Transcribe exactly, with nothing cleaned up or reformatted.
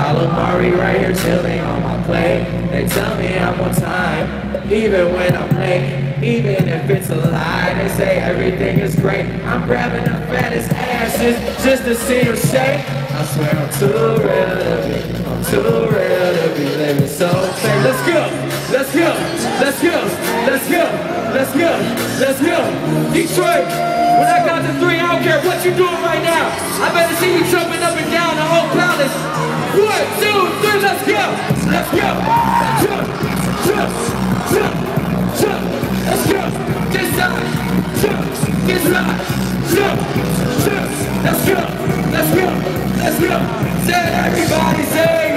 calamari right here chilling on my plate. They tell me I'm on time, even when I'm late. Even if it's a lie, they say everything is great. I'm grabbing the fattest asses just to see them shake. I swear I'm too real to be, I'm too real to be living so fake. Let's go, let's go, let's go, let's go, let's go, let's go. Detroit, when I got the three, I don't care what you doing right now. I better see you jumping up and down the whole Palace. One, two, three, let's go, let's go. Jump, jump, jump, jump. Let's go, this side, jump, this side, jump, jump. Let's go, let's go, let's go. Say everybody say.